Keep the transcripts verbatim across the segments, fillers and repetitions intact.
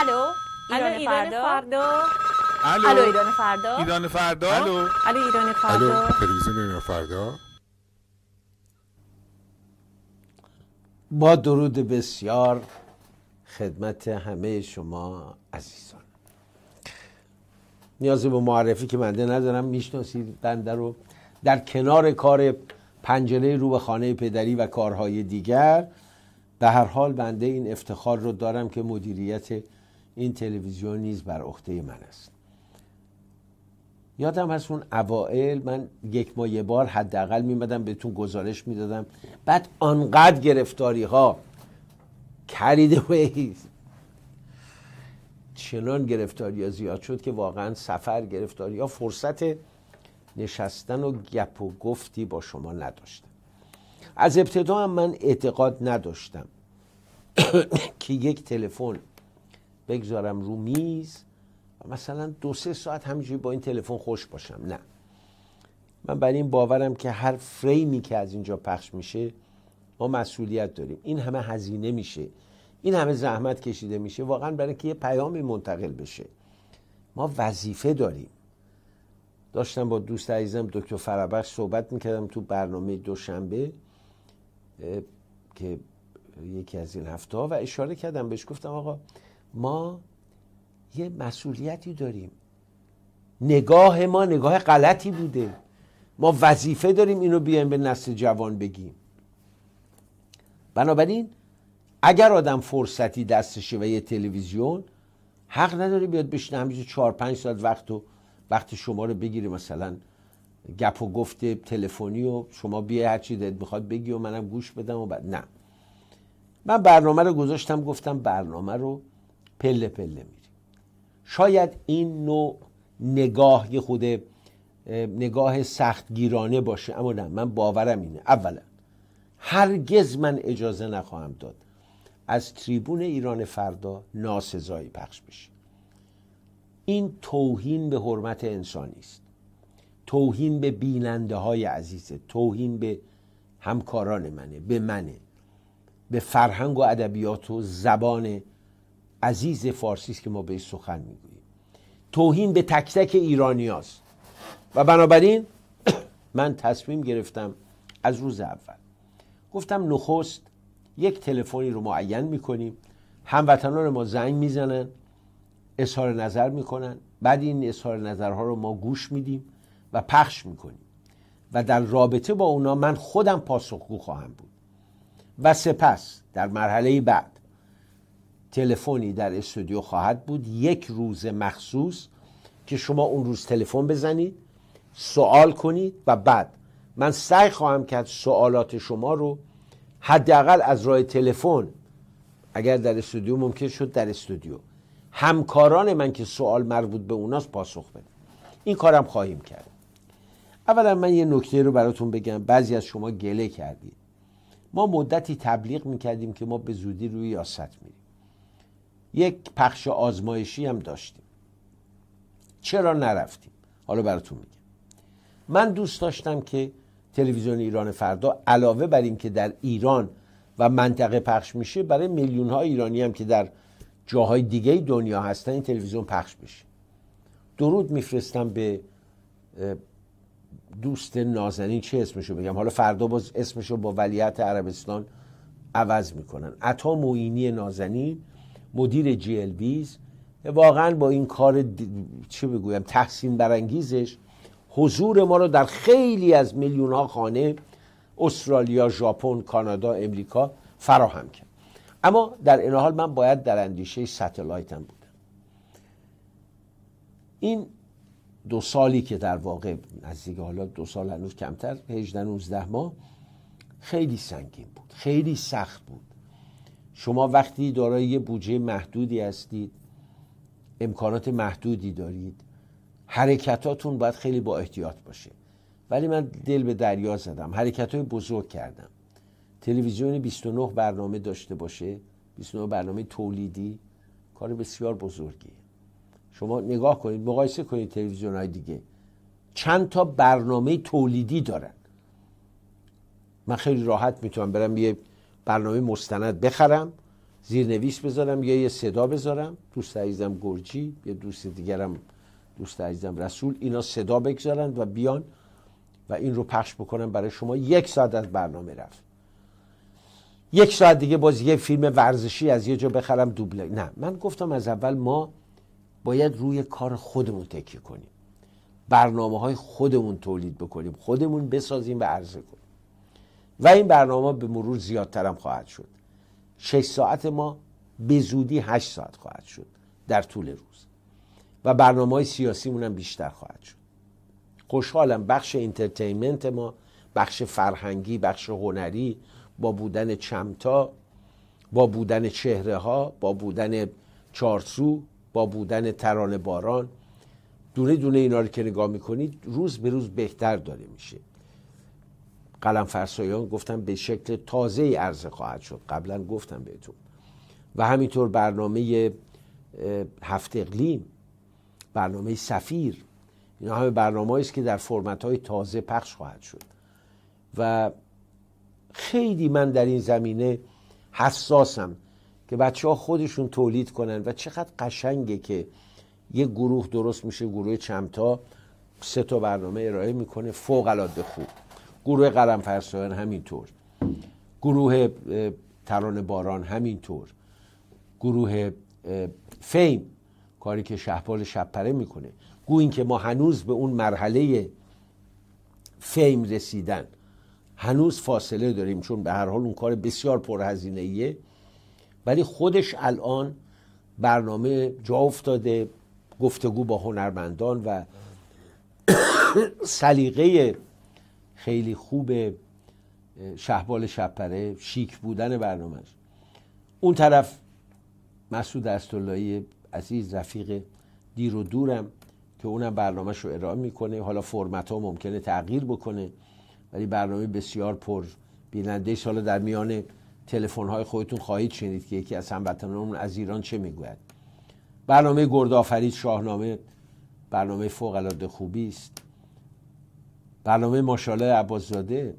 الو ایران فردا الو الو ایران فردا ایران فردا الو الو ایران الو فردا تلویزیون ایران فردا. با درود بسیار خدمت همه شما عزیزان. نیازی به معرفی که بنده ندارم، میشناسید بنده رو. در کنار کار پنجره رو به خانه پدری و کارهای دیگر، به هر حال بنده این افتخار رو دارم که مدیریت این تلویزیون نیز بر عهده من است. یادم هست اون اوائل من یک ماه یه بار حداقل میمدم بهتون گزارش میدادم، بعد آنقدر گرفتاری ها کریده وی چنان گرفتاری ها زیاد شد که واقعا سفر گرفتاری ها فرصت نشستن و گپ و گفتی با شما نداشتم. از ابتدا هم من اعتقاد نداشتم که یک تلفن بگذارم رو میز و مثلا دو سه ساعت همینجوری با این تلفن خوش باشم. نه، من بر این باورم که هر فریمی که از اینجا پخش میشه ما مسئولیت داریم. این همه هزینه میشه، این همه زحمت کشیده میشه واقعا برای اینکه یه پیامی منتقل بشه. ما وظیفه داریم. داشتم با دوست عزیزم دکتر فرابخش صحبت میکردم تو برنامه دوشنبه که یکی از این هفته ها و اشاره کردم بهش، گفتم آقا ما یه مسئولیتی داریم، نگاه ما نگاه غلطی بوده، ما وظیفه داریم اینو بیایم به نسل جوان بگیم. بنابراین اگر آدم فرصتی دستشه و یه تلویزیون، حق نداره بیاد بشینه همینجور چهار پنج ساعت وقت و وقت شما رو بگیره، مثلا گپ و گفت تلفنی و شما بیای هر چی دلت میخواد بگی و منم گوش بدم و بعد. نه، من برنامه رو گذاشتم، گفتم برنامه رو پله پله میریم. شاید این نوع نگاه یه خود نگاه سختگیرانه باشه، اما نه، من باورم اینه. اولا هرگز من اجازه نخواهم داد از تریبون ایران فردا ناسزایی پخش بشه. این توهین به حرمت انسانی است، توهین به بیننده های عزیزه، توهین به همکاران منه، به منه، به فرهنگ و ادبیات و زبان عزیز فارسی است که ما بهش سخن میگوییم، توهین به تک تک ایرانی هاست. و بنابراین من تصمیم گرفتم از روز اول، گفتم نخست یک تلفنی رو معین میکنیم، هموطنان ما زنگ میزنن، اظهار نظر میکنن، بعد این اظهار نظرها رو ما گوش میدیم و پخش میکنیم و در رابطه با اونا من خودم پاسخگو خواهم بود. و سپس در مرحله بعد تلفنی در استودیو خواهد بود، یک روز مخصوص که شما اون روز تلفن بزنید، سوال کنید و بعد من سعی خواهم کرد سوالات شما رو حداقل از راه تلفن، اگر در استودیو ممکن شد در استودیو، همکاران من که سوال مربوط به اوناست پاسخ بدم. این کارم خواهیم کرد. اولا من یه نکته رو براتون بگم. بعضی از شما گله کردید. ما مدتی تبلیغ میکردیم که ما به زودی روی یاست میریم. یک پخش آزمایشی هم داشتیم. چرا نرفتیم؟ حالا براتون میگم. من دوست داشتم که تلویزیون ایران فردا علاوه بر این که در ایران و منطقه پخش میشه، برای میلیون ها ایرانی هم که در جاهای دیگه دنیا هستن این تلویزیون پخش بشه. درود میفرستم به دوست نازنین، چه اسمشو بگم، حالا فردا باز اسمشو با ولیعهد عربستان عوض میکنن، عطا معینی نازنین، مدیر جی ال ویز. واقعا با این کار چه بگویم تحسین برانگیزش حضور ما رو در خیلی از میلیون ها خانه استرالیا، ژاپن، کانادا، امریکا فراهم کرد. اما در این حال من باید در اندیشه ستلایتم بودم. این دو سالی که در واقع نزدیک، حالا دو سال هنوز کمتر، هجده نوزده ماه، خیلی سنگین بود، خیلی سخت بود. شما وقتی دارای یه بودجه محدودی هستید، امکانات محدودی دارید، حرکتاتون باید خیلی با احتیاط باشه. ولی من دل به دریا زدم، حرکتای بزرگ کردم. تلویزیون بیست و نه برنامه داشته باشه، بیست و نه برنامه تولیدی، کار بسیار بزرگیه. شما نگاه کنید، مقایسه کنید تلویزیون‌های دیگه چند تا برنامه تولیدی دارن. من خیلی راحت میتونم برم یه برنامه مستند بخرم، زیرنویس بذارم یا یه صدا بذارم، دوست عزیزم گرجی، یه دوست دیگرم دوست عزیزم رسول، اینا صدا بگذارن و بیان و این رو پخش بکنم برای شما. یک ساعت از برنامه رفت. یک ساعت دیگه باز یه فیلم ورزشی از یه جا بخرم دوبله. نه، من گفتم از اول ما باید روی کار خودمون تکیه کنیم، برنامه های خودمون تولید بکنیم، خودمون بسازیم و عرضه کنیم و این برنامه به مرور زیادتر هم خواهد شد. شش ساعت ما به زودی هشت ساعت خواهد شد در طول روز و برنامه های سیاسیمون هم بیشتر خواهد شد. خوشحالم بخش انترتینمنت ما، بخش فرهنگی، بخش هنری، با بودن چمتا، با بودن چهره ها، با بودن چارسو، با بودن ترانه باران، دونه دونه اینا رو که نگاه میکنید روز به روز بهتر داره میشه. قلم فرسایان گفتم به شکل تازه عرضه خواهد شد، قبلا گفتم بهتون. و همینطور برنامه هفت اقلیم، برنامه سفیر، اینا همه برنامه‌ای است که در فرمت‌های تازه پخش خواهد شد و خیلی من در این زمینه حساسم که بچه‌ها خودشون تولید کنن و چقدر قشنگه که یه گروه درست میشه، گروه چمتا سه تا برنامه ارائه میکنه فوق‌العاده خوب، گروه قلم فرسایان همینطور، گروه ترانه باران همینطور، گروه فیم کاری که شهبال شبپره میکنه. گویی که ما هنوز به اون مرحله فیم رسیدن هنوز فاصله داریم، چون به هر حال اون کار بسیار پرهزینه‌ایه، ولی خودش الان برنامه جا افتاده، گفتگو با هنرمندان و سلیقه خیلی خوب شهبال شبپره، شیک بودن برنامهش. اون طرف مسعود اسداللهی عزیز رفیق دیر و دورم که اونم برنامهش رو ارائه میکنه. حالا فرمت ها ممکنه تغییر بکنه ولی برنامه بسیار پر بیننده. سال در میان تلفن های خودتون خواهید شنید که یکی از هموطنانمون از ایران چه میگوید. برنامه گردآفرید شاهنامه برنامه فوق العاده خوبی است. برنامه ماشاءالله عباسزاده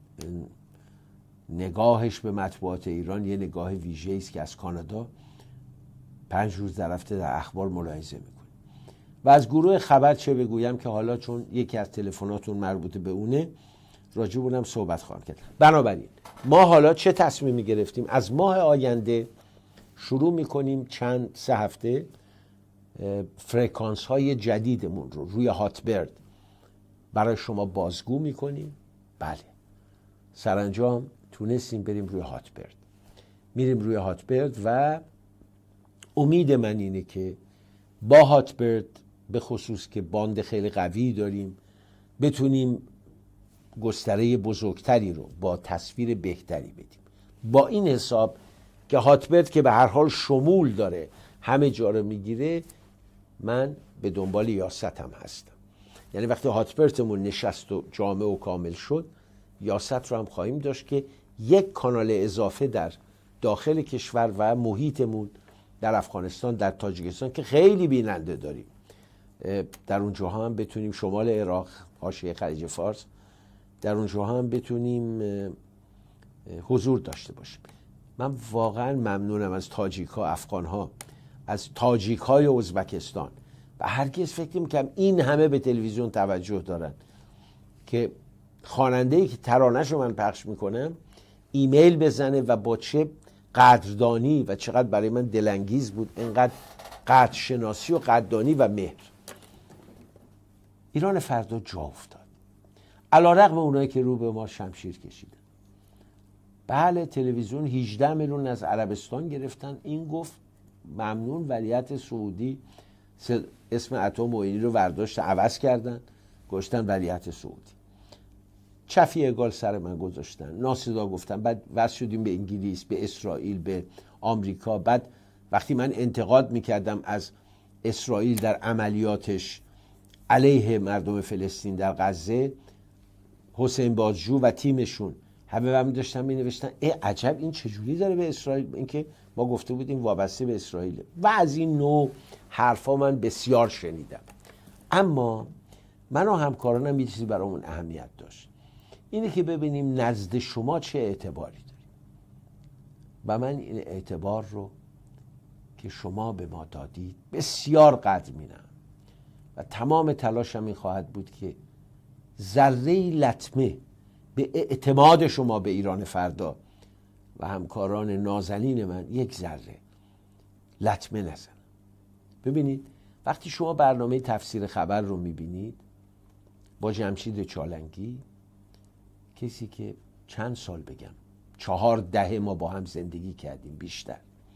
نگاهش به مطبوعات ایران یه نگاه ویژه‌ای است که از کانادا پنج روز در هفته در اخبار ملاحظه میکنه. و از گروه خبر چه بگویم که حالا چون یکی از تلفناتون مربوط به اونه راجع به اونم صحبت خواهم کرد. بنابراین ما حالا چه تصمیمی گرفتیم؟ از ماه آینده شروع میکنیم چند سه هفته فرکانس های جدیدمون رو روی هاتبرد برای شما بازگو میکنیم. بله، سرانجام تونستیم بریم روی هاتبرد. میریم روی هاتبرد و امید من اینه که با هاتبرد به خصوص که باند خیلی قوی داریم بتونیم گستره بزرگتری رو با تصویر بهتری بدیم. با این حساب که هاتبرد که به هر حال شمول داره، همه جا رو میگیره، من به دنبال یاستم هستم. یعنی وقتی هاتبردمون نشست و جامع و کامل شد، یاست رو هم خواهیم داشت که یک کانال اضافه در داخل کشور و محیطمون در افغانستان، در تاجیکستان که خیلی بیننده داریم، در اونجاها هم بتونیم، شمال عراق، حاشیه خلیج فارس، در اونجاها هم بتونیم حضور داشته باشیم. من واقعا ممنونم از تاجیک ها، افغان ها، از تاجیک های ازبکستان و هرگز فکر نمی‌کردم این همه به تلویزیون توجه دارن که خواننده‌ای که ترانه‌شو من پخش میکنم ایمیل بزنه و با چه قدردانی و چقدر برای من دلانگیز بود، اینقدر قدرشناسی و قدردانی و مهر. ایران فردا جا افتاد، علی‌رغم اونایی که رو به ما شمشیر کشیدن. بله، تلویزیون هجده میلیون از عربستان گرفتن. این گفت ممنون، ولیعت سعودی اسم اتم معینی رو برداشت عوض کردن، گذاشتن ولیعت سعودی. چفی اگال سر من گذاشتن، ناصدا گفتن، بعد وصل شدیم به انگلیس، به اسرائیل، به آمریکا. بعد وقتی من انتقاد میکردم از اسرائیل در عملیاتش علیه مردم فلسطین در غزه، حسین بازجو و تیمشون همه هم داشتن می نوشتن ای عجب این چجوری داره به اسرائیل، اینکه ما گفته بودیم وابسته به اسرائیل. و از این نوع حرفا من بسیار شنیدم. اما من و همکارانم یه چیزی برامون اهمیت داشت، اینه که ببینیم نزد شما چه اعتباری داریم. و من این اعتبار رو که شما به ما دادید بسیار قدر می‌دانم و تمام تلاشم این خواهد بود که ذره لطمه به اعتماد شما به ایران فردا و همکاران نازنین من یک ذره لطمه نزنم. ببینید وقتی شما برنامه تفسیر خبر رو میبینید با جمشید چالنگی، کسی که چند سال بگم چهار دهه ما با هم زندگی کردیم، بیشتر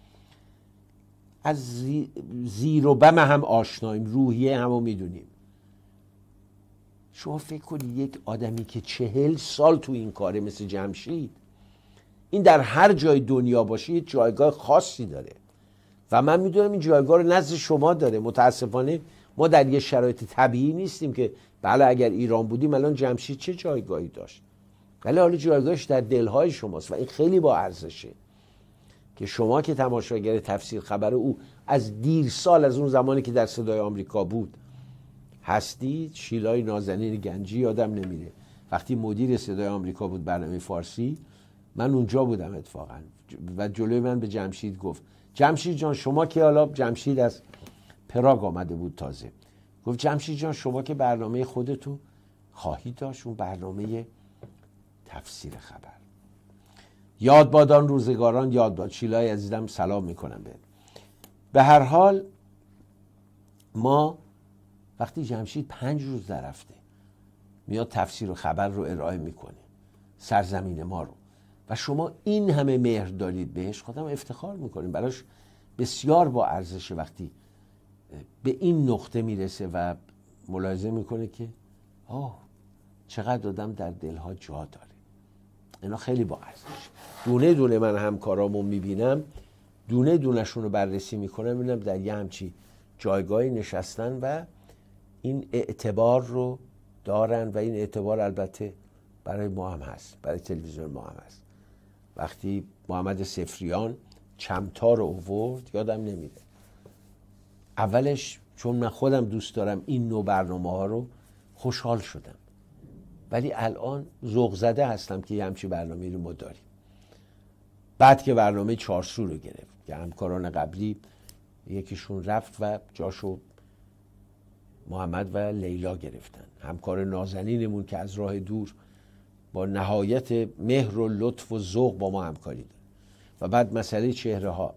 از زیر و بم هم آشناییم، روحیه همو میدونیم. شما فکر کنید یک آدمی که چهل سال تو این کاره مثل جمشید، این در هر جای دنیا باشه یه جایگاه خاصی داره و من میدونم این جایگاه رو نزد شما داره. متاسفانه ما در یه شرایط طبیعی نیستیم که بله اگر ایران بودیم الان جمشید چه جایگاهی داشت، ولی حالا جایگاهش در دلهای شماست و این خیلی با ارزشه که شما که تماشاگر تفسیر خبر او از دیر سال، از اون زمانی که در صدای آمریکا بود هستید. شیلای نازنین گنجی یادم نمیره وقتی مدیر صدای آمریکا بود برنامه فارسی، من اونجا بودم اتفاقا و جلوی من به جمشید گفت جمشید جان شما که، حالا جمشید از پراگ آمده بود تازه، گفت جمشید جان شما که برنامه خودتو خواهی داشت، اون برنامه تفسیر خبر. یاد بادان روزگاران، یاد باد. شیلای عزیزم سلام میکنم به به هر حال ما وقتی جمشید پنج روز در هفته میاد تفسیر و خبر رو ارائه میکنه، سرزمین ما رو، و شما این همه مهر دارید بهش، خودم افتخار میکنیم براش، بسیار با ارزشه وقتی به این نقطه میرسه و ملاحظه میکنه که آه چقدر آدم در دلها جا داره. اینا خیلی با ارزشه. دونه دونه من همکارامو میبینم، دونه دونهشون رو بررسی میکنم، میبینم در یه همچی جایگاهی نشستن و این اعتبار رو دارن و این اعتبار البته برای ما هم هست، برای تلویزیون ما هم هست. وقتی محمد سفریان چمتا رو آورد یادم نمیره، اولش چون من خودم دوست دارم این نوع برنامه ها رو، خوشحال شدم، ولی الان ذوق زده هستم که یه همچی برنامه رو ما داریم. بعد که برنامه چارسو رو گرفت که همکاران قبلی یکیشون رفت و جاشو محمد و لیلا گرفتن، همکار نازنینمون که از راه دور با نهایت مهر و لطف و ذوق با ما همکاری داره. و بعد مسئله چهره ها،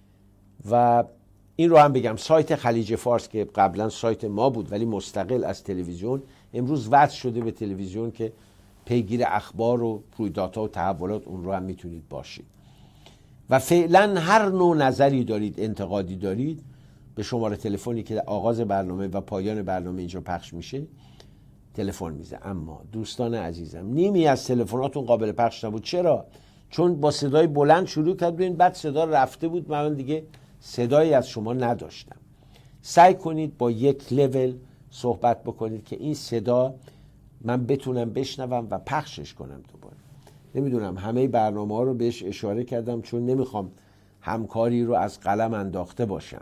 و این رو هم بگم سایت خلیج فارس که قبلا سایت ما بود ولی مستقل از تلویزیون، امروز وصل شده به تلویزیون که پیگیر اخبار و رویدادها و تحولات اون رو هم میتونید باشید. و فعلا هر نوع نظری دارید، انتقادی دارید، به شماره تلفنی که آغاز برنامه و پایان برنامه اینجا پخش میشه تلفن میزه. اما دوستان عزیزم، نیمی از تلفناتون قابل پخش نبود. چرا؟ چون با صدای بلند شروع کرد ببین، بعد صدا رفته بود، من دیگه صدایی از شما نداشتم. سعی کنید با یک لول صحبت بکنید که این صدا من بتونم بشنوم و پخشش کنم دوباره. نمیدونم همه برنامه ها رو بهش اشاره کردم چون نمیخوام همکاری رو از قلم انداخته باشم.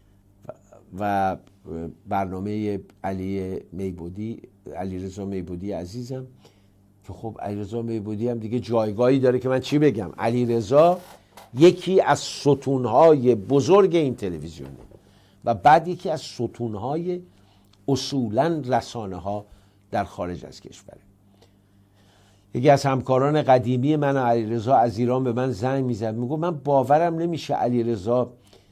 و برنامه علی میبودی، علیرضا میبودی عزیزم، که خب علیرضا میبودی هم دیگه جایگاهی داره که من چی بگم. علیرضا یکی از ستونهای بزرگ این تلویزیونه و بعد یکی از ستونهای اصولاً رسانه ها در خارج از کشوره. یکی از همکاران قدیمی من علیرضا از ایران به من زنگ میزد، میگه من باورم نمیشه علیرضا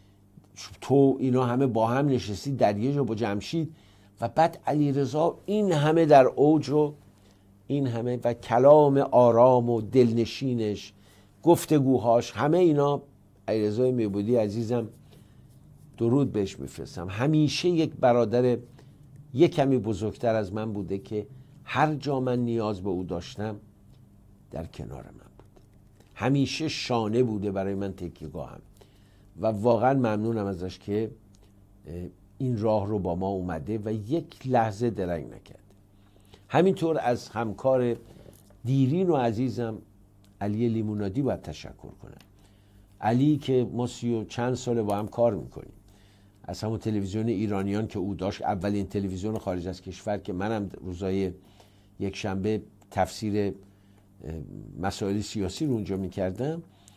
تو اینا همه با هم نشستی در یه جا با جمشید و بعد علیرضا این همه در اوج و این همه و کلام آرام و دلنشینش، گفتگوهاش، همه اینا. علیرضا میبودی عزیزم درود بهش میفرستم، همیشه یک برادر یک کمی بزرگتر از من بوده که هر جا من نیاز به او داشتم در کنار من بود، همیشه شانه بوده برای من، تکیه‌گاهم، و واقعا ممنونم ازش که این راه رو با ما اومده و یک لحظه درنگ نکرده. همینطور از همکار دیرین و عزیزم علی لیمونادی باید تشکر کنم. علی که ما سی و چند ساله با هم کار میکنیم، از همون تلویزیون ایرانیان که او داشت، اولین تلویزیون خارج از کشور که منم روزای یک شنبه تفسیر مسائل سیاسی رو اونجا میکردم،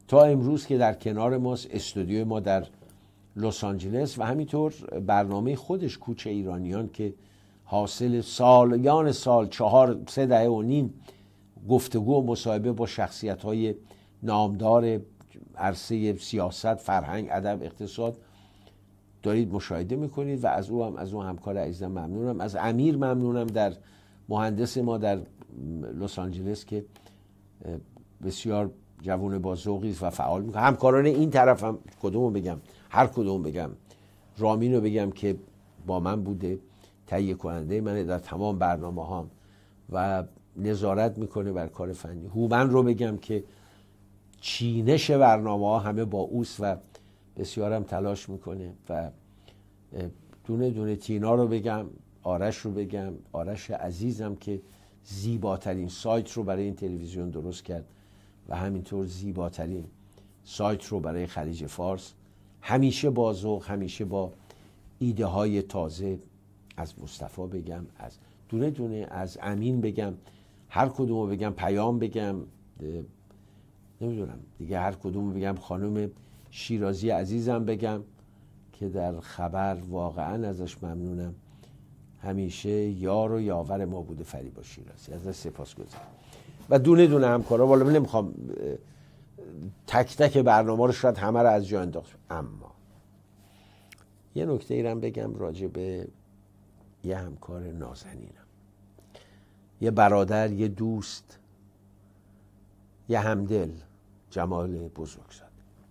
تا امروز که در کنار ماست، استودیوی ما در لس آنجلس و همینطور برنامه خودش کوچه ایرانیان که حاصل سالیان سال چهار سه دهه و نیم گفتگو و مصاحبه با شخصیت‌های نامدار عرصه سیاست، فرهنگ، ادب، اقتصاد دارید مشاهده میکنید و از او هم از اون همکار عزیزم ممنونم. از امیر ممنونم، در مهندس ما در لس آنجلس که بسیار جوان با ذوقی و فعال میکنه. همکاران این طرف هم کدومو بگم، هر کدوم بگم، رامین رو بگم که با من بوده، تهیه کننده منه در تمام برنامه هام و نظارت میکنه بر کار فنی. هومن رو بگم که چینش برنامه ها همه با اوست و بسیارم تلاش میکنه و دونه دونه. تینا رو بگم، آرش رو بگم، آرش عزیزم که زیباترین سایت رو برای این تلویزیون درست کرد و همینطور زیباترین سایت رو برای خلیج فارس، همیشه با ذوق، همیشه با ایده های تازه. از مصطفی بگم، از دونه دونه، از امین بگم، هر کدومو بگم، پیام بگم، نمیدونم دیگه هر کدومو بگم. خانم شیرازی عزیزم بگم که در خبر واقعا ازش ممنونم، همیشه یار و یاور ما بوده. فریبا شیرازی ازش سپاسگزارم و دونه دونه همکارا. والا من نمیخوام تک تک برنامه رو شاید همه رو از جا انداخت، اما یه نکته ایرم بگم راجع به یه همکار نازنینم، یه برادر، یه دوست، یه همدل، جمال بزرگزاده.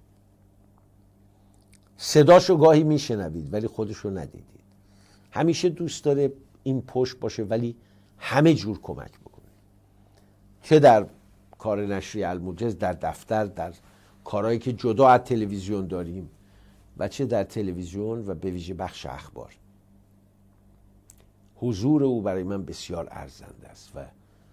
صداشو گاهی میشنوید ولی خودشو ندیدید. همیشه دوست داره این پشت باشه ولی همه جور کمک بکنه، چه در کار نشریه الموجز، در دفتر، در کارهایی که جدا از تلویزیون داریم و چه در تلویزیون و به ویژه بخش اخبار. حضور او برای من بسیار ارزنده است و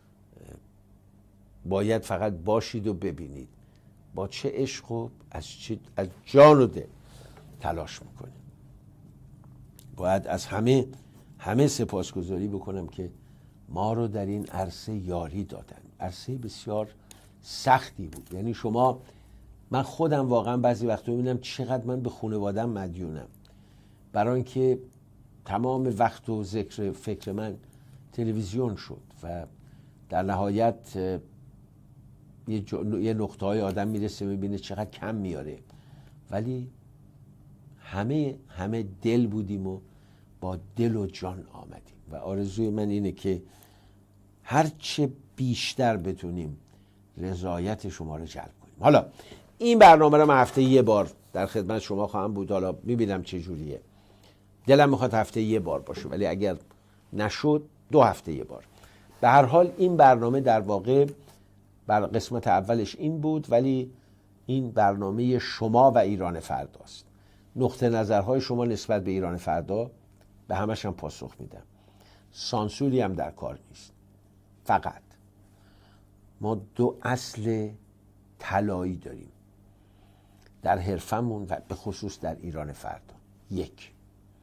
باید فقط باشید و ببینید با چه عشق و از, چه از جان و دل تلاش میکنه. باید از همه همه سپاسگزاری بکنم که ما رو در این عرصه یاری دادن. عرصه بسیار سختی بود. یعنی شما، من خودم واقعا بعضی وقتا میبینم چقدر من به خانواده‌ام مدیونم، برای اینکه تمام وقت و ذکر فکر من تلویزیون شد و در نهایت یه, جو... یه نقطه های آدم میرسه میبینه چقدر کم میاره، ولی همه همه دل بودیم و با دل و جان آمدیم و آرزوی من اینه که هرچه بیشتر بتونیم رضایت شما رو جلب کنیم. حالا این برنامه رو من هفته یه بار در خدمت شما خواهم بود، حالا میبینم چه جوریه. دلم میخواد هفته یه بار باشه ولی اگر نشد دو هفته یه بار. به هر حال این برنامه در واقع بر قسمت اولش این بود، ولی این برنامه شما و ایران فرداست. نقطه نظرهای شما نسبت به ایران فردا به همش هم پاسخ میدم. سانسوری هم در کار نیست. فقط ما دو اصل طلایی داریم در حرفمون و به خصوص در ایران فردا. یک،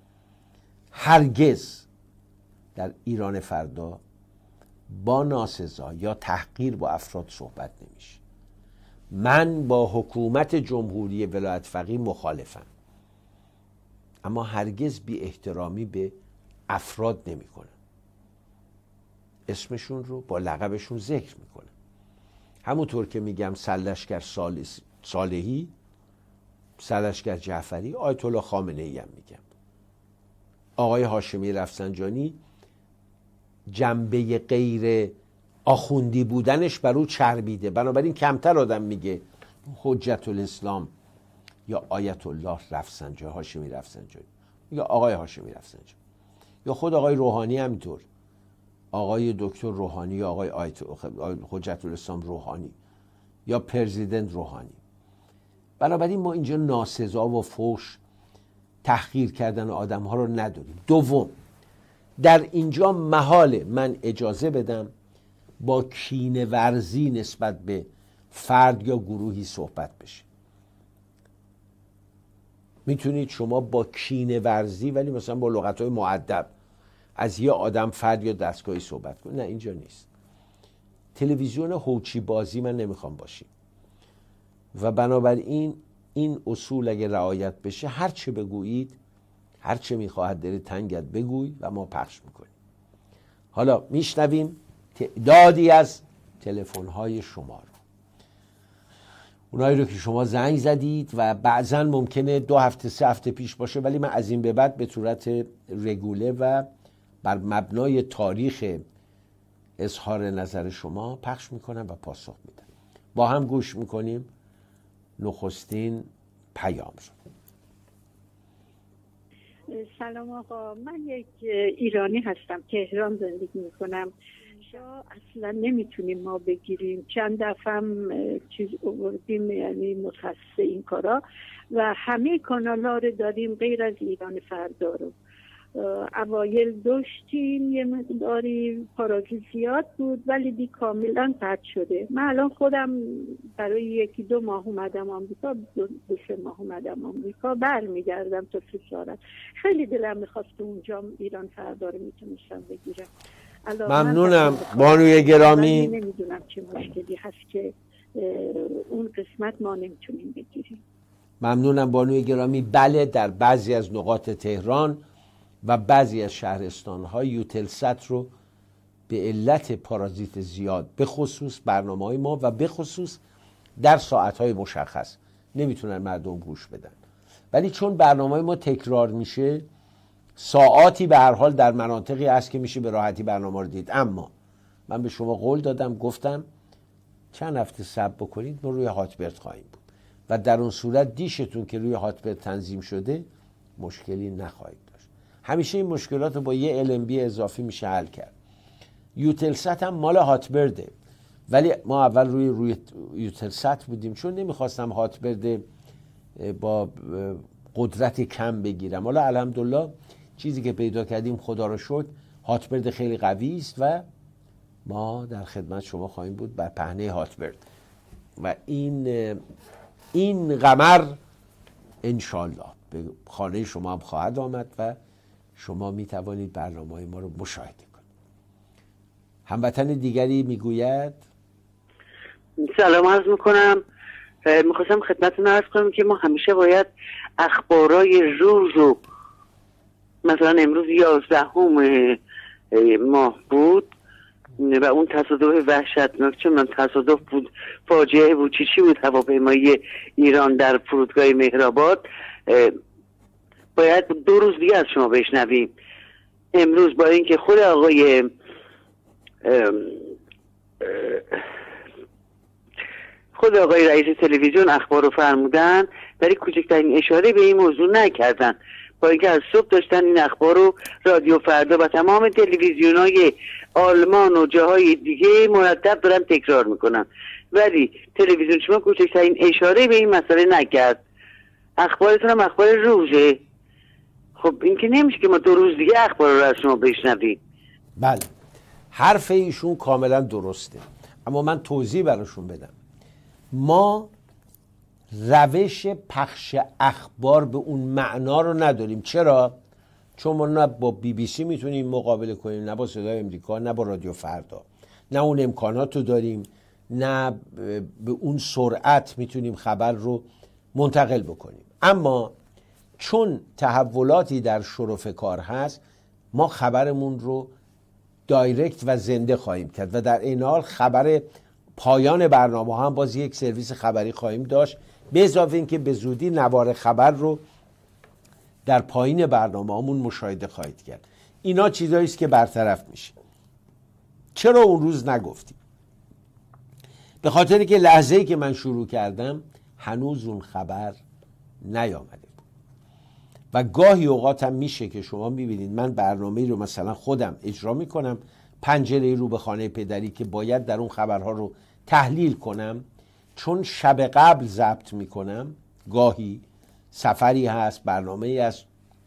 هرگز در ایران فردا با ناسزا یا تحقیر با افراد صحبت نمیشه. من با حکومت جمهوری ولایت فقیه مخالفم، اما هرگز بی احترامی به افراد نمی کنم. اسمشون رو با لقبشون ذکر میکنم. همونطور که میگم سرلشکر صالحی، سرلشکر جعفری، آیت الله خامنه ای هم میگم. آقای هاشمی رفسنجانی جنبه غیر آخوندی بودنش بر او چربیده، بنابراین کمتر آدم میگه حجت الاسلام یا آیت الله رفسنجانی، هاشمی رفسنجانی یا آقای هاشمی رفسنجانی، یا خود آقای روحانی همینطور، آقای دکتر روحانی یا آقای آیت حجت الاسلام روحانی یا پرزیدنت روحانی. بنابراین ما اینجا ناسزا و فحش تحقیر کردن آدم ها رو نداریم. دوم، در اینجا محاله من اجازه بدم با کینه ورزی نسبت به فرد یا گروهی صحبت بشه. میتونید شما با کینه ورزی ولی مثلا با لغت‌های مؤدب از یه آدم، فرد یا دستگاهی صحبت کنید. نه، اینجا نیست. تلویزیون هوچی بازی من نمیخوام باشیم. و بنابراین این اصول اگه رعایت بشه هر چه بگویید، هر چه میخواهد دل تنگت بگوی و ما پخش میکنیم. حالا میشنویم تعدادی از تلفن‌های شما رو، اونایی رو که شما زنگ زدید و بعضا ممکنه دو هفته سه هفته پیش باشه، ولی من از این به بعد به صورت رگوله و بر مبنای تاریخ اظهار نظر شما پخش میکنم و پاسخ میدم. با هم گوش میکنیم نخستین پیام رو. سلام آقا، من یک ایرانی هستم، تهران زندگی میکنم. شا اصلا نمیتونیم ما بگیریم، چند دفعه هم چیز آوردیم، یعنی متخصص این کارا، و همه کانال ها رو داریم غیر از ایران فردا رو. اوایل داشتیم یه مقداری پاراگی زیاد بود ولی دی کاملا قطع شده. من الان خودم برای یکی دو ماه اومدم آمریکا، دو, دو سه ماه اومدم آمریکا، برمیگردم تا سفارت. خیلی دلم میخواست اونجا ایران فردا رو میتونستم بگیرم. ممنونم بانوی گرامی. نمیدونم چه مشکلی هست که اون قسمت ما نمیتونیم بگیریم. ممنونم بانوی گرامی. بله، در بعضی از نقاط تهران و بعضی از شهرستان‌های یوتلسات رو به علت پارازیت زیاد، به خصوص برنامه‌های ما و به خصوص در ساعت‌های مشخص نمیتونن مردم گوش بدن، ولی چون برنامه‌های ما تکرار میشه ساعاتی به هر حال در مناطقی هست که میشه به راحتی برنامه رو دید. اما من به شما قول دادم، گفتم چند هفته صبر بکنید، ما روی هاتبرد خواهیم بود و در اون صورت دیشتون که روی هاتبرد تنظیم شده مشکلی نخواهید داشت. همیشه این مشکلات رو با یه ال ام بی اضافی میشه حل کرد. یوتلسات هم مال هاتبرده، ولی ما اول روی روی یوتلسات بودیم چون نمیخواستم هاتبرد با قدرت کم بگیرم. حالا الحمدلله چیزی که پیدا کردیم خدا رو شکر هاتبرد خیلی قوی است و ما در خدمت شما خواهیم بود بر پهنه هاتبرد و این این قمر انشالله به خانه شما هم خواهد آمد و شما می توانید برنامه‌های ما رو مشاهده کنید. هموطن دیگری میگوید سلام عرض میکنم. میخواستم خدمتتون عرض کنم که ما همیشه باید اخبارای روز و مثلا امروز یازدهم ماه بود و اون تصادف وحشتناک، چون من تصادف بود، فاجعه بود، چی چی بود هواپیمایی ایران در فرودگاه مهرآباد، باید دو روز دیگه از شما بشنویم. امروز با اینکه خود آقای خود آقای رئیس تلویزیون اخبار رو فرمودن ولی کوچکترین اشاره به این موضوع نکردن، با اینکه از صبح داشتن این اخبار رو رادیو فردا و تمام تلویزیون‌های آلمان و جاهای دیگه مرتب دارن تکرار میکنن، ولی تلویزیون شما کوچکترین اشاره به این مسئله نکرد. اخبارتون هم اخبار روزه. خب این که نمیشه که ما دو روز دیگه اخبار رو از شما بشنویم. بله، حرف ایشون کاملا درسته، اما من توضیح براشون بدم. ما روش پخش اخبار به اون معنا رو نداریم. چرا؟ چون ما نه با بی بی سی میتونیم مقابله کنیم، نه با صدای امریکا، نه با رادیو فردا، نه اون امکانات رو داریم، نه به اون سرعت میتونیم خبر رو منتقل بکنیم. اما چون تحولاتی در شرف کار هست، ما خبرمون رو دایرکت و زنده خواهیم کرد و در این حال خبر پایان برنامه هم باز یک سرویس خبری خواهیم داشت، به اضافه این که به زودی نوار خبر رو در پایین برنامه همون مشاهده خواهید کرد. اینا چیزایی است که برطرف میشه. چرا اون روز نگفتیم؟ به خاطری که لحظه‌ای که من شروع کردم هنوز اون خبر نیامده بود و گاهی اوقات هم میشه که شما میبینید من برنامه‌ای رو مثلا خودم اجرا میکنم، پنجره رو به خانه پدری که باید در اون خبرها رو تحلیل کنم، چون شب قبل ضبط میکنم، گاهی سفری هست، برنامه‌ای هست،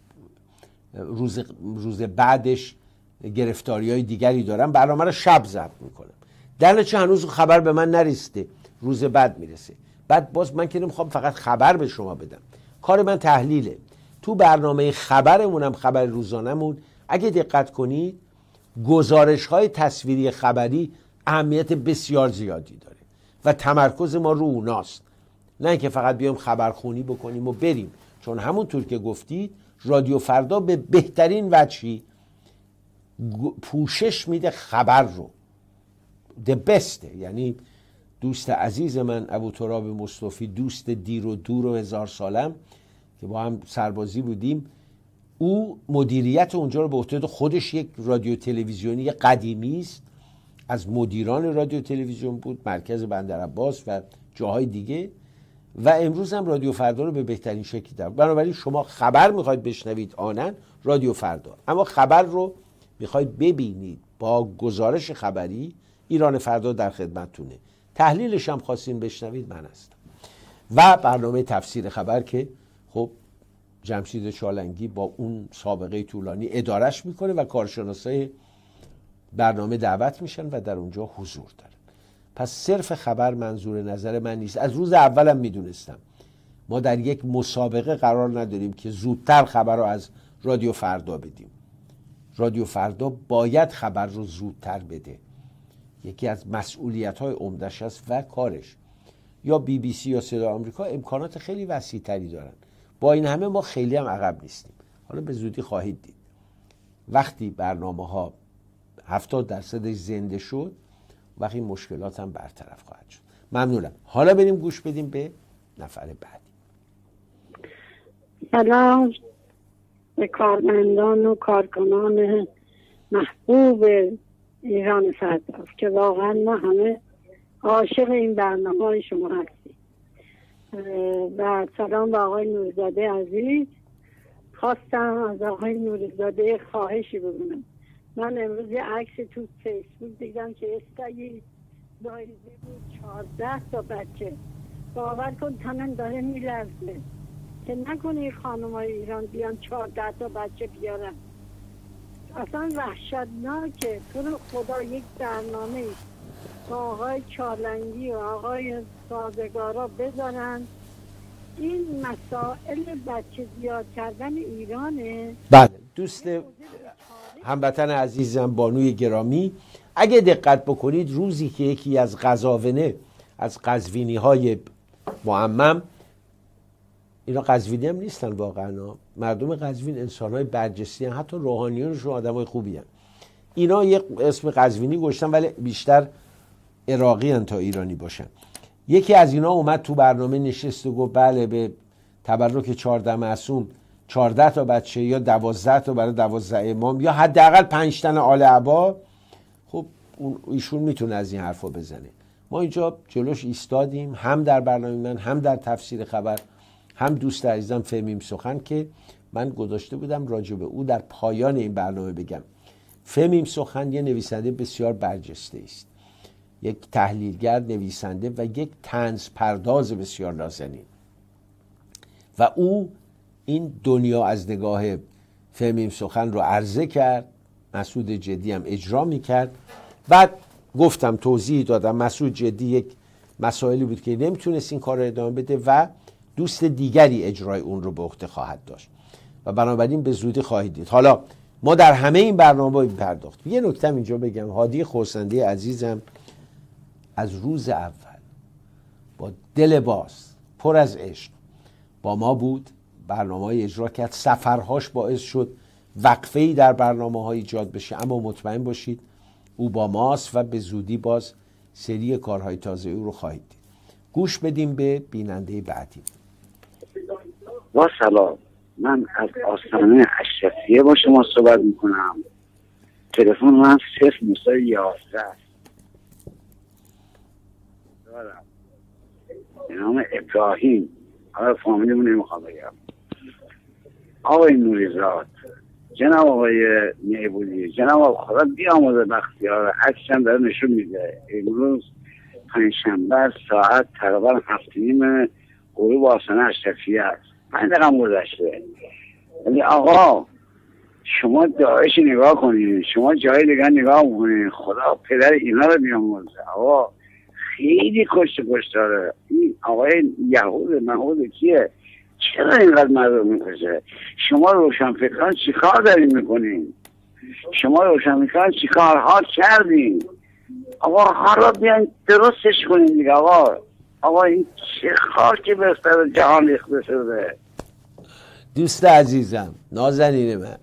روز روز بعدش گرفتاری های دیگری دارم، برنامه رو شب ضبط میکنم، در نتیجه هنوز خبر به من نرسیده، روز بعد میرسه. بعد باز من که نمیخوام فقط خبر به شما بدم، کار من تحلیله. تو برنامه خبرمونم، خبر روزانمون، اگه دقت کنید گزارش های تصویری خبری اهمیت بسیار زیادی داره و تمرکز ما رو اوناست. نه اینکه فقط بیایم خبرخونی بکنیم و بریم. چون همونطور که گفتید رادیو فردا به بهترین وجهی پوشش میده خبر رو، the best. یعنی دوست عزیز من ابو تراب مصطفی، دوست دیر و دور و هزار سالم که با هم سربازی بودیم، او مدیریت اونجا رو به عهده خودش، یک رادیو تلویزیونی قدیمی است، از مدیران رادیو تلویزیون بود، مرکز بندرعباس و جاهای دیگه، و امروز هم رادیو فردا رو به بهترین شکل داره. بنابراین شما خبر میخواید بشنوید آنن رادیو فردا، اما خبر رو میخواید ببینید با گزارش خبری ایران فردا در خدمتتونه. تحلیلش هم خواستین بشنوید من هستم. و برنامه تفسیر خبر که خب جمشید چالنگی با اون سابقه طولانی ادارش میکنه و کارشناسای برنامه دعوت میشن و در اونجا حضور دارن. پس صرف خبر منظور نظر من نیست. از روز اولم میدونستم ما در یک مسابقه قرار نداریم که زودتر خبر رو از رادیو فردا بدیم. رادیو فردا باید خبر رو زودتر بده، یکی از مسئولیت‌های عمده‌اش است و کارش. یا بی بی سی یا صدای آمریکا امکانات خیلی وسیع‌تری دارن، با این همه ما خیلی هم عقب نیستیم. حالا به زودی خواهید دید وقتی برنامه‌ها هفتاد درصدش زنده شد، وقتی مشکلات هم برطرف خواهد شد. ممنونم. حالا بریم گوش بدیم به نفر بعدی. سلام به کارمندان و کارکنان محبوب ایران فردا که واقعا ما همه عاشق این برنامه شما هستیم. و سلام به آقای نورزاده عزیز. خواستم از آقای نورزاده خواهشی بکنم. من امروز یه عکس تو فیسبوک دیدم که استایی دایزه بود چهارده تا بچه. باور کن تنم داره میلرزه که نکنه این خانم های ایران بیان چهارده تا بچه بیارن. اصلا وحشتناکه. تو رو خدا یک برنامه با آقای چالنگی و آقای سازگارا بذارن این مسائل بچه زیاد کردن ایرانه. بله دوست هموطن عزیزم بانوی گرامی، اگه دقت بکنید روزی که یکی از قزاونه از قزوینی های معمم، اینا قزوینی هم نیستن واقعا، مردم قزوین انسان های برجسته هستند، حتی روحانیونشون آدم های خوبی هستند. اینا یک اسم قزوینی گذاشتن ولی بیشتر عراقی هستند تا ایرانی باشن. یکی از اینا اومد تو برنامه نشست و گفت بله به تبرک چهارده معصوم چهارده تا بچه یا دوازده تا برای دوازده امام یا حداقل پنج تن آل عبا. خب ایشون میتونه از این حرفا بزنه. ما اینجا جلوش ایستادیم، هم در برنامه من هم در تفسیر خبر، هم دوست عزیزم فهمیم سخن که من گذاشته بودم راجع به او در پایان این برنامه بگم. فهمیم سخن یه نویسنده بسیار برجسته است، یک تحلیلگر، نویسنده و یک طنز پرداز بسیار نازنین، و او این دنیا از نگاه فهمیم سخن رو عرضه کرد. مسعود جدی هم اجرا میکرد. بعد گفتم توضیح دادم مسعود جدی یک مسائلی بود که نمیتونست این کار رو ادامه بده و دوست دیگری اجرای اون رو به عهده خواهد داشت و بنابراین به زودی خواهید دید. حالا ما در همه این برنامه‌ها پرداختیم. یه نکته اینجا بگم، هادی خورسندی عزیزم از روز اول با دل باز پر از عشق با ما بود، برنامه‌های اجرا کرد، سفرهاش باعث شد وقفه‌ای در برنامه‌ها ایجاد بشه، اما مطمئن باشید او با ماست و به زودی باز سری کارهای تازه او رو خواهید دید. گوش بدیم به بیننده بعدی. با سلام، من از آستانه اشرفیه با شما صحبت میکنم. تلفن من صفر نوزده یازده دارم. به نام ابراهیم. آقای فامیلیمون نمیخوام بگم. آقای نوریزاد، جناب آقای نیبودی، جناب آقای خدا بیاموزه بختیار، عکسم داره نشون میده. امروز پنجشنبه ساعت تقریبا هفت نیم غروب آستانه اشرفیه است. پنج دقیقه گذشته. ولی آقا شما داعش نگاه کنید، شما جای دیگه نگاه کنید. خدا پدر اینا رو بیاموزه. آقا خیلی کشت کشت داره. این آقای یهود محمود کیه؟ چرا اینقدر مردم میکشه؟ شما روشنفکران چی کار دارین میکنین؟ شما روشنفکران چی کارها کردین؟ آقا حالا بیان درستش کنین دیگه. آقا آقا این چه خاکی به سر جهان ریخته شده. دوست عزیزم، نازنین من،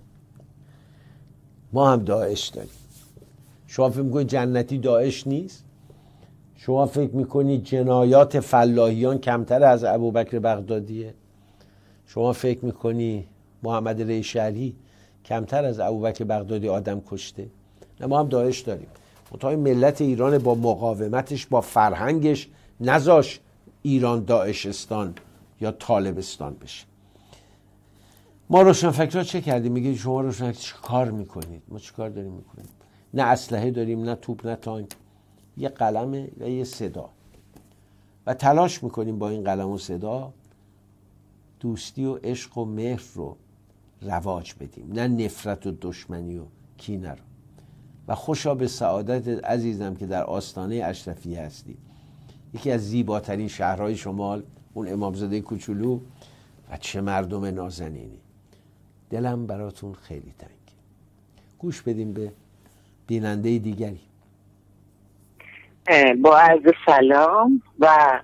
ما هم داعش داریم. شما فکر میکنید جنتی داعش نیست؟ شما فکر میکنید جنایات فلاحیان کمتر از ابوبکر بغدادیه؟ شما فکر میکنی محمد ریشعلی کمتر از ابوبکر بغدادی آدم کشته؟ نه، ما هم داعش داریم. منتها ملت ایران با مقاومتش، با فرهنگش نذاش ایران داعشستان یا طالبستان بشه. ما روشنفکرها چه کردیم؟ میگه شما روشنفکر چه کار میکنید؟ ما چه کار داریم میکنیم؟ نه اسلحه داریم، نه توپ، نه تانک، یه قلم و یه صدا، و تلاش میکنیم با این قلم و صدا دوستی و عشق و مهر رو رواج بدیم، نه نفرت و دشمنی و کینه رو. و خوشا به سعادت عزیزم که در آستانه اشرفیه هستی، یکی از زیباترین شهرهای شمال، اون امامزاده کوچولو، و چه مردم نازنینی. دلم براتون خیلی تنگ. گوش بدیم به بیننده دیگری. با عرض سلام و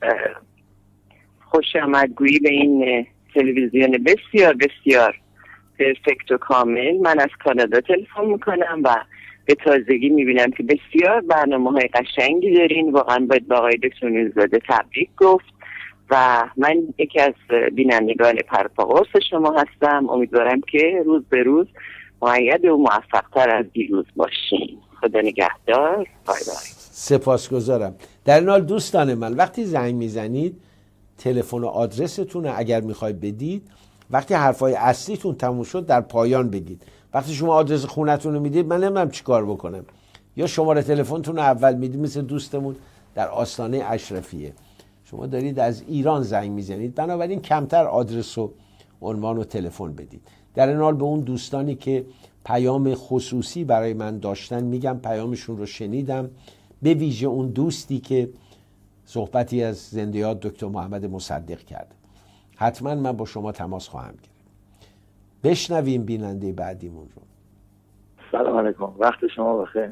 خوش آمدگویی به این تلویزیون بسیار بسیار پرفکت و کامل. من از کانادا تلفن میکنم و به تازگی میبینم که بسیار برنامه‌های قشنگی دارین. واقعا باید با آقای دکتر نوری‌زاده تبریک گفت و من یکی از بینندگان پرپاقرص شما هستم. امیدوارم که روز به روز مؤید و موفق‌تر از دیروز باشین. خدا نگهدار. بای بای. سپاسگزارم. در این حال دوستان من، وقتی زنگ میزنید تلفن و آدرستون اگر میخواید بدید، وقتی حرفای اصلیتون تموم شد در پایان بگید. وقتی شما آدرس خونتون رو میدید من نمیدونم چیکار بکنم. یا شماره تلفنتون رو اول میدید، مثل دوستمون در آستانه اشرفیه. شما دارید از ایران زنگ میزنید، بنابراین کمتر آدرس و عنوان و تلفن بدید. در این حال به اون دوستانی که پیام خصوصی برای من داشتن میگم پیامشون رو شنیدم، به ویژه اون دوستی که صحبتی از زنده یاد دکتر محمد مصدق کرد. حتما من با شما تماس خواهم گرفت. بشنویم بیننده بعدیمون رو. سلام علیکم، وقت شما بخیر.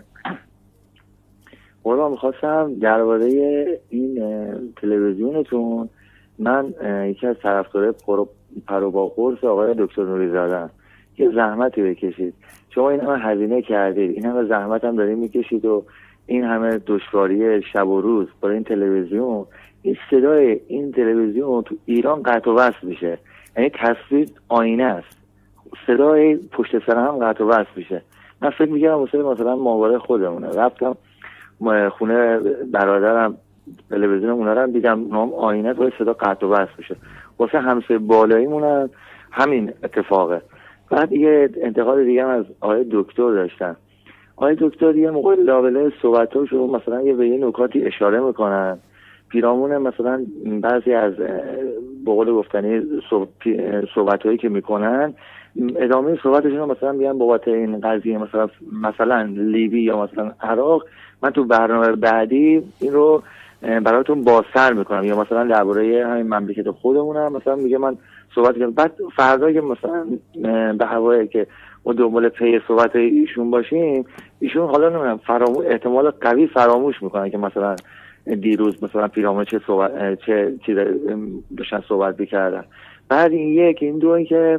قربان، میخواستم درباره این تلویزیونتون، من یکی از طرفدارای پر و با قرص آقای دکتر نوری‌زاده، یه زحمتی بکشید. شما این همه هزینه کردید، این همه زحمت هم دارید میکشید و این همه دشواری شب و روز برای این تلویزیون. این صدای این تلویزیون تو ایران قطع و وصل میشه، یعنی تصویر آینه است، صدای پشت سر هم قطع و وصل میشه. من فکر میگم مثلا مثلا ماهواره خودمونه، رفتم خونه برادرم تلویزیون اونا رو دیدم، نام آینه تو صدا قطع و وصل میشه. واسه همسایه بالاییمون همین اتفاقه. بعد یه انتقاد دیگه هم از آقای دکتر داشتن. آقای دکتر یه موقع لابلای صحبتاشو مثلا یه به یه نکاتی اشاره میکنن، پیرامون مثلا بعضی از به قول گفتنی صحبتایی که میکنن، ادامه صحبتشون مثلا میگن بابت این قضیه مثلا مثلا لیبی یا مثلا عراق، من تو برنامه بعدی این رو براتون بازتر میکنم، یا مثلا درباره همین مملکت خودمونم مثلا میگه من صحبت کنم. بعد فردا که مثلا به هوایی که ما دنبال پی صحبت ایشون باشیم، ایشون حالا نمیدونم فراموش، احتمال قوی فراموش میکنن که مثلا دیروز مثلا پیرامون چه صحبت چه چیز داشتن صحبت میکردن. بعد این یک این دو این که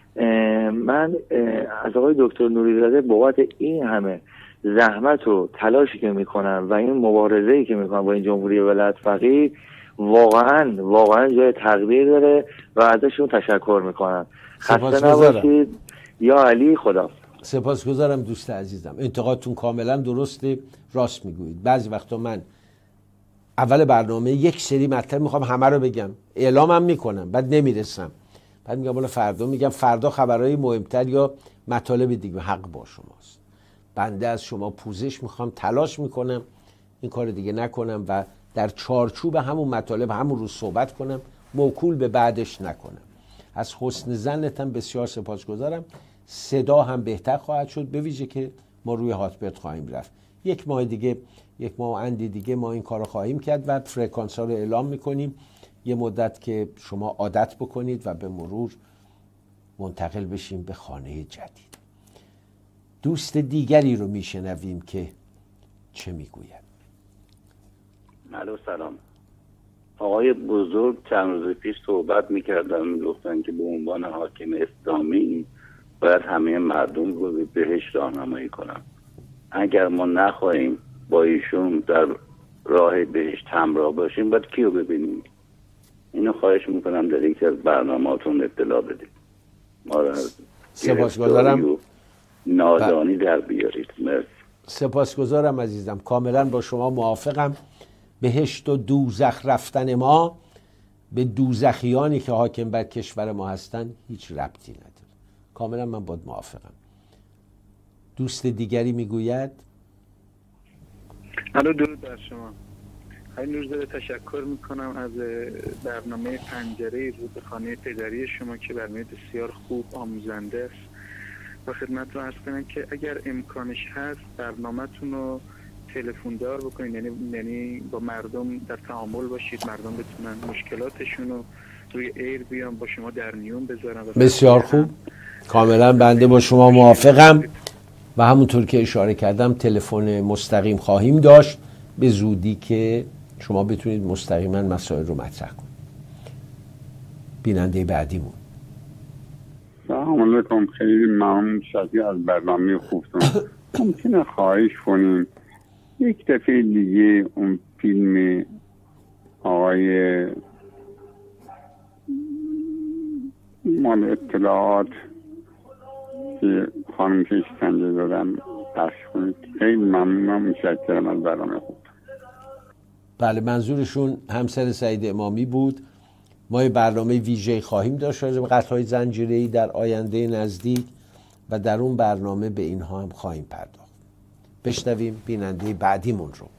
من از آقای دکتر نوری‌زاده بابت این همه زحمت و تلاشی که میکنن و این مبارزه‌ای که میکنن با این جمهوری ولایت فقیه، واقعا واقعا جای تقدیر داره و ازشون تشکر میکنم. خسته نباشید. یا علی، خدا. سپاسگزارم دوست عزیزم. انتقادتون کاملا درسته، راست میگویید. بعضی وقتا من اول برنامه یک سری مطلب میخوام همه رو بگم، اعلامم میکنم، بعد نمیرسم، بعد میگم والا فردا میگم فردا خبرهای مهمتر یا مطالب دیگه. حق با شماست. بنده از شما پوزش میخوام، تلاش میکنم این کار دیگه نکنم و در چارچوب همون مطالب همون روز صحبت کنم، موکول به بعدش نکنم. از حسن ظنتم بسیار سپاسگزارم. صدا هم بهتر خواهد شد، به ویژه که ما روی هاتبرد خواهیم رفت. یک ماه دیگه، یک ماه و اندی دیگه ما این کارو خواهیم کرد و فرکانس ها رو اعلام میکنیم. یه مدت که شما عادت بکنید و به مرور منتقل بشیم به خانه جدید. دوست دیگری رو میشنویم که چه میگوید. الو، سلام. آقای بزرگ چند روز پیش صحبت میکردن، میگفتن که به عنوان حاکم اسلامی باید همه مردم رو به بهشت راهنمایی کنن. اگر ما نخواهیم با ایشون در راه بهشت همراه باشیم باید کیو ببینیم؟ اینو خواهش میکنم در یکی از برنامه‌هاتون اطلاع بدید. ما را سپاسگزارم. نادانی در بیارید. مرسی. سپاسگزارم عزیزم، کاملا با شما موافقم. بهشت و دوزخ رفتن ما به دوزخیانی که حاکم بر کشور ما هستن هیچ ربطی نداره. کاملا من باید موافقم. دوست دیگری میگوید. الو، درود بر شما. خیلی نوزده تشکر میکنم از برنامه پنجره رودخانه پدری شما که برنامه بسیار خوب آموزنده است و خدمت رو عرض کنم که اگر امکانش هست برنامه‌تون رو تلفن دار بکنید، یعنی یعنی با مردم در تعامل باشید، مردم بتونن مشکلاتشون رو روی ایر بیان با شما در میون بذارن. بسیار خوب، کاملا بنده با شما موافقم و همونطور که اشاره کردم تلفن مستقیم خواهیم داشت به زودی که شما بتونید مستقیما مسائل رو مطرح کنید. بیننده بعدیمون. سلام علیکم، خیلی ممنون شدید از برنامه خوبتون. ممکنه خواهش کنیم یک دفعه دیگه اون فیلم آقای مال اطلاعات که خانم که اشکنجه دادن پخش کنید. خیلی ممنونم، متشکرم از برنامه خوب. بله، منظورشون همسر سعید امامی بود. ما یه برنامه ویژه خواهیم داشت راجع به قتل‌های زنجیره‌ای در آینده نزدیک و در اون برنامه به اینها هم خواهیم پرداخت. بشنویم بیننده بعدیمون رو.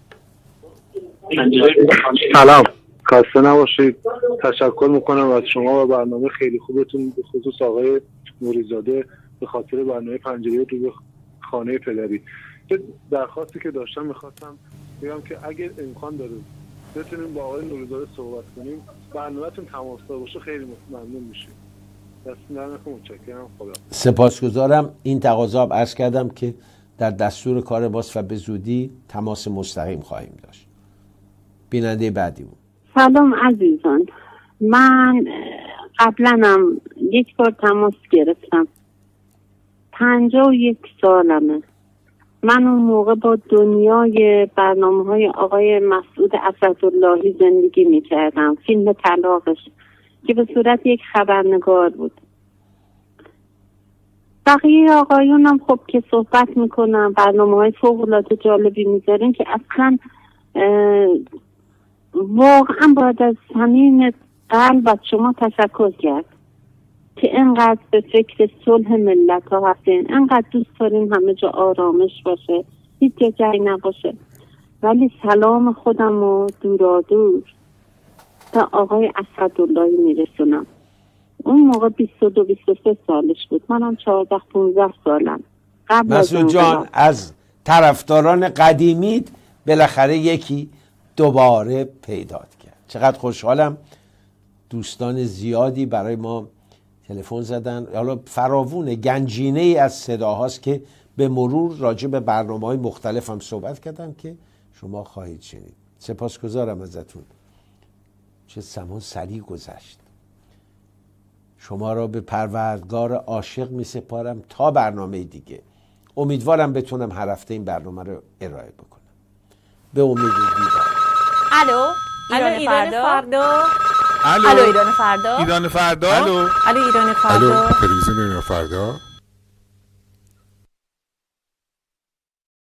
سلام، خسته نباشید. تشکر میکنم از شما و برنامه خیلی خوبتون، به خصوص آقای نوریزاده به خاطر برنامه پنجره رودخانه پدری. درخواستی که داشتم میخواستم بگم که اگر امکان داره بتونیم با آقای نوریزاده صحبت کنیم، برنامه‌تون تماس دار باشه، خیلی ممنون میشیم. دست نمیخوام. متشکرم. خدا. سپاسگزارم. این تقاضا رو عرض کردم که در دستور کار باست و به زودی تماس مستقیم خواهیم داشت. بیننده بعدیمون. سلام عزیزان، من قبلا هم یک بار تماس گرفتم. پنجاه و یک سالمه. من اون موقع با دنیای برنامه های آقای مسعود اسداللهی زندگی می کردم. فیلم طلاقش که به صورت یک خبرنگار بود. بقیه آقایون هم خب که صحبت میکنم برنامه های فوق العاده جالبی میذارین که اصلا واقعا باید از همین قلب از شما تشکر کرد که اینقدر به فکر صلح ملت ها هستین، اینقدر دوست دارین همه جا آرامش باشه، هیچ جا جنگ نباشه. ولی سلام خودم و دورا دور تا آقای اسداللهی میرسونم. اون موقع بیست و دو بیست و سه سالش بود، منم چهارده پانزده سالم. مسعود جان، از طرفداران قدیمیت بالاخره یکی دوباره پیدات کرد. چقدر خوشحالم. دوستان زیادی برای ما تلفن زدن، حالا فراوونه، گنجینه ای از صداهاست که به مرور راجع به برنامه‌های مختلف هم صحبت کردن که شما خواهید شنید. سپاسگزارم ازتون. چه زمان سریع گذشت. شما را به پروردگار عاشق می سپارم تا برنامه دیگه. امیدوارم بتونم هر هفته این برنامه رو ارائه بکنم. به امید دیدار. الو ایران, ایران فردا, فردا. الو الو ایران فردا ایران فردا الو الو ایران فردا الو تلویزیون ایران فردا.